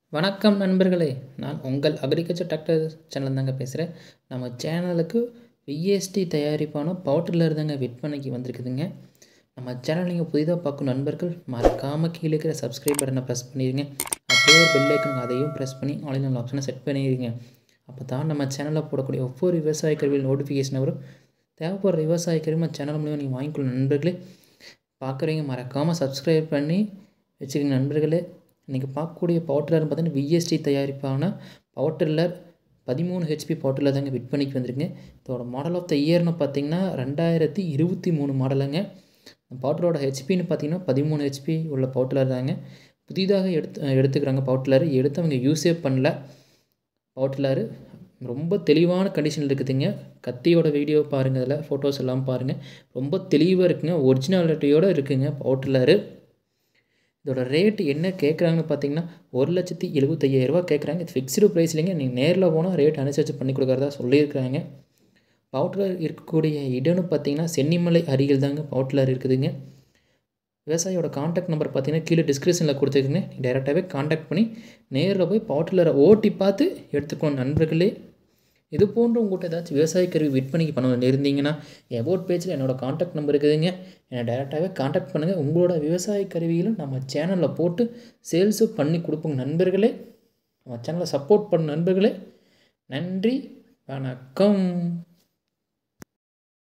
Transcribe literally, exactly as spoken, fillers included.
வணக்கம் நண்பர்களே! நான் உங்கள் அக்ரிகல்ச்சர் டிராக்டர் சேனல் தாங்க பேசுகிறேன். நம்ம சேனலுக்கு விஎஸ்டி தயாரிப்பான பவர் டில்லர் தாங்க விற்பனைக்கு வந்திருக்குதுங்க. நம்ம சேனல் நீங்கள் புதிதாக பார்க்கும் நண்பர்கள் மறக்காமல் கீழே இருக்கிற சப்ஸ்கிரைப் பட்டனை ப்ரெஸ் பண்ணிடுங்க. அப்படியே பெல் ஐக்கன் அதையும் ப்ரெஸ் பண்ணி ஆன்லைன் ஆப்ஷனை செட் பண்ணிடுங்க. அப்போ தான் நம்ம சேனலில் போடக்கூடிய ஒவ்வொரு விவசாய கருவியில் நோட்டிஃபிகேஷன் வரும். தேவைப்படுற விவசாய கருவி நம்ம சேனல் மூலிமா நீங்கள் வாங்கிக்கொள்ள நண்பர்களே. பார்க்குறவங்க மறக்காமல் சப்ஸ்கிரைப் பண்ணி வச்சுக்கோங்க நண்பர்களே. இன்றைக்கி பார்க்கக்கூடிய பவர் டில்லர்னு பார்த்தீங்கன்னா விஎஸ்டி தயாரிப்பான பவர் டில்லர் பதிமூணு ஹெச்பி பவர் டில்லர் தாங்க விற்பனைக்கு வந்திருக்குங்க. இதோட மாடல் ஆஃப் த இயர்னு பார்த்தீங்கன்னா ரெண்டாயிரத்தி இருபத்தி மூணு மாடலுங்க. பவர் டில்லரோட ஹெச்பின்னு பார்த்தீங்கன்னா பதிமூணு ஹெச்பி உள்ள பவர் டில்லர் தாங்க. புதிதாக எடுத்து எடுத்துக்கிறாங்க பவர் டில்லர். எடுத்து அவங்க யூஸே பண்ணல. பவர் டில்லர் ரொம்ப தெளிவான கண்டிஷனில் இருக்குதுங்க. கத்தியோட வீடியோ பாருங்கள், அதில் ஃபோட்டோஸ் எல்லாம் பாருங்கள். ரொம்ப தெளிவாக இருக்குங்க. ஒரிஜினாலிட்டியோடு இருக்குதுங்க பவர் டில்லரு. இதோட ரேட் என்ன கேட்குறாங்கன்னு பார்த்தீங்கன்னா ஒரு லட்சத்தி எழுபத்தையாயிரரூவா கேட்குறாங்க. இது ஃபிக்ஸ்டு ப்ரைஸ் இல்லைங்க. நீங்கள் நேரில் போனால் ரேட் அனுசரித்து பண்ணி கொடுக்குறதா சொல்லியிருக்கிறாங்க. பவர் டில்லர் இருக்கக்கூடிய இடம்னு பார்த்தீங்கன்னா சென்னிமலை அருகில் தாங்க பவர் டில்லர் இருக்குதுங்க. விவசாயியோட கான்டாக்ட் நம்பர் பார்த்தீங்கன்னா கீழே டிஸ்கிரிப்ஷனில் கொடுத்துருக்குங்க. டைரெக்டாகவே கான்டாக்ட் பண்ணி நேரில் போய் பவர் டில்லரை ஓட்டி பார்த்து எடுத்துக்கணும் நண்பர்களே. இது போன்று உங்கள்கிட்ட ஏதாச்சும் விவசாய கருவி விற்பனைக்கு பண்ண இருந்தீங்கன்னா எபோட் பேஜில் என்னோடய கான்டாக்ட் நம்பர் இருக்குதுங்க. என்னை டைரெக்டாகவே கான்டாக்ட் பண்ணுங்கள். உங்களோட விவசாய கருவிகளும் நம்ம சேனலில் போட்டு சேல்ஸும் பண்ணி கொடுப்போங்க நண்பர்களே. நம்ம சேனலை சப்போர்ட் பண்ண நண்பர்களே. நன்றி, வணக்கம்.